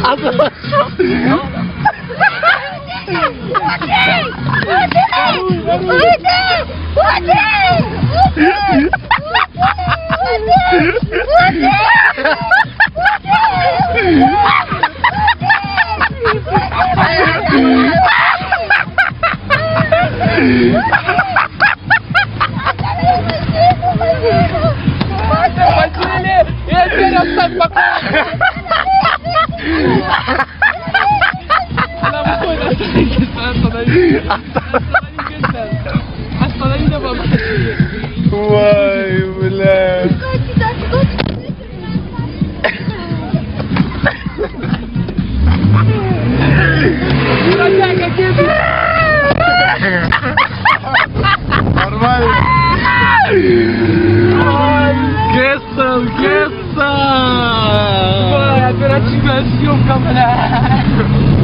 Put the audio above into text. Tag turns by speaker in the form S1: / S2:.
S1: Я теперь оставь пока! Останови на бабу!
S2: Ой, бля. Нормально.
S1: Кэссел! Оперативная съемка, бля!